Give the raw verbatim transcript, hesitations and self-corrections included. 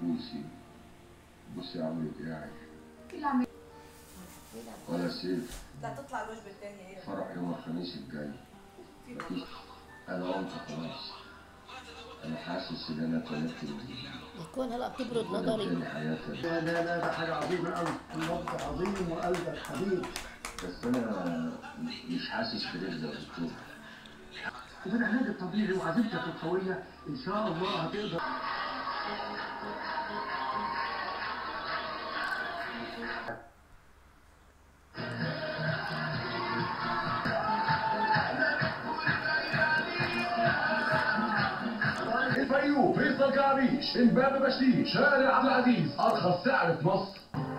بوسي بوسي عملت ايه يا عيني؟ ايه اللي عملت؟ ولا سيف. لا تطلع الوجبه الثانيه ايه؟ فرح يوم الخميس الجاي. مفيش. انا قمت خلاص. انا حاسس ان انا اتولدت جديد. يكون هلا بتبرد نظري. لا لا لا، ده حاجه عظيمه قوي، النبض عظيم وقلبك حبيب. بس انا مش حاسس برزق يا دكتور. وبالعلاج الطبيعي وعزيمتك القويه ان شاء الله هتقدر. الفيوم فيصل كعبيش، امبابة بشتيش، شارع عبد العزيز، ارخص سعر في مصر.